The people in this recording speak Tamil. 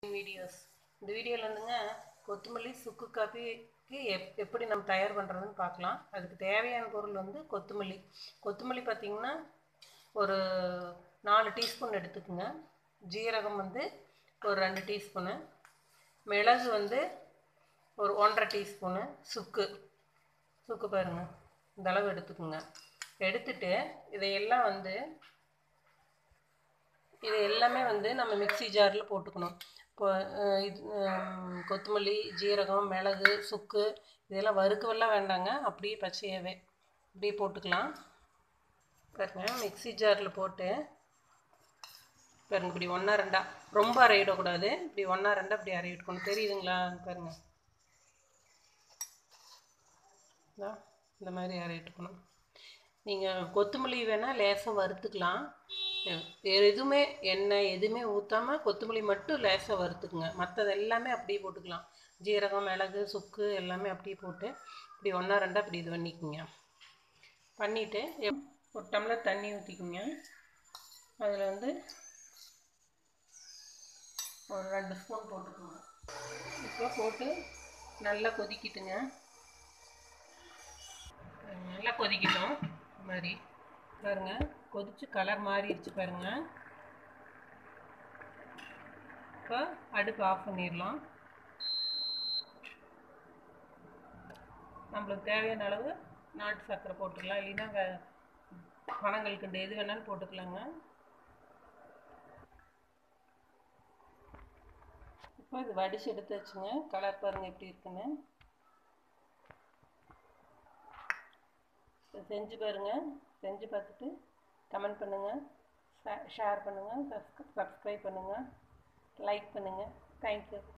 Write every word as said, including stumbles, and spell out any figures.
வீடியோஸ் இந்த வீடியோவில் வந்துங்க கொத்தமல்லி சுக்கு காஃபிக்கு எப் எப்படி நம்ம தயார் பண்ணுறதுன்னு பார்க்கலாம். அதுக்கு தேவையான பொருள் வந்து கொத்தமல்லி கொத்தமல்லி பார்த்திங்கன்னா ஒரு நாலு டீஸ்பூன் எடுத்துக்கோங்க. ஜீரகம் வந்து ஒரு ரெண்டு டீஸ்பூனு, மிளகு வந்து ஒரு ஒன்றரை டீஸ்பூனு, சுக்கு சுக்கு பாருங்கள் இந்த அளவு எடுத்துக்கோங்க. எடுத்துட்டு இதையெல்லாம் வந்து இது எல்லாமே வந்து நம்ம மிக்சி ஜாரில் போட்டுக்கணும். இப்போ இது கொத்தமல்லி, ஜீரகம், மிளகு, சுக்கு இதெல்லாம் வறுக்கவெல்லாம் வேண்டாங்க, அப்படியே பச்சையாகவே அப்படியே போட்டுக்கலாம். பாருங்க மிக்சி ஜாரில் போட்டு பாருங்க இப்படி ஒன்றா ரெண்டா ரொம்ப அரையிடக்கூடாது, இப்படி ஒன்றா ரெண்டா இப்படி அரையிட்டுக்கணும். தெரியுதுங்களா? பாருங்க இந்த மாதிரி அரையிட்டுக்கணும். நீங்கள் கொத்தமல்லி வேணால் லேசாக வறுத்துக்கலாம். எதுவுமே எண்ணெய் எதுவுமே ஊற்றாமல் கொத்தமல்லி மட்டும் லேசாக வறுத்துக்குங்க. மற்றது எல்லாமே அப்படியே போட்டுக்கலாம். ஜீரகம், மிளகு, சுக்கு எல்லாமே அப்படியே போட்டு இப்படி ஒன்றா ரெண்டாக இப்படி இது பண்ணிக்கோங்க. பண்ணிவிட்டு ஒரு டம்ளர் தண்ணி ஊற்றிக்குங்க. அதில் வந்து ஒரு ரெண்டு ஸ்பூன் போட்டுக்கோங்க. இப்போ போட்டு நல்லா கொதிக்கிட்டுங்க. நல்லா கொதிக்கட்டும். இந்த மாதிரி பாருங்க கொதிச்சு கலர் மாறிடுச்சு பாருங்க. இப்போ அடுப்பு ஆஃப் பண்ணிடலாம். நம்மளுக்கு தேவையான அளவு நாட்டு சர்க்கரை போட்டுக்கலாம், இல்லைன்னா பனங்கல்கண்டு எது வேணாலும் போட்டுக்கலாங்க. இப்போ இது வடிச்சு எடுத்து வச்சுங்க. கலர் பாருங்கள் எப்படி இருக்குன்னு. செஞ்சு பாருங்கள். செஞ்சு பார்த்துட்டு கமெண்ட் பண்ணுங்கள், ஷேர் பண்ணுங்கள், சப்ஸ்கிரைப் பண்ணுங்கள், லைக் பண்ணுங்கள். தேங்க்யூ.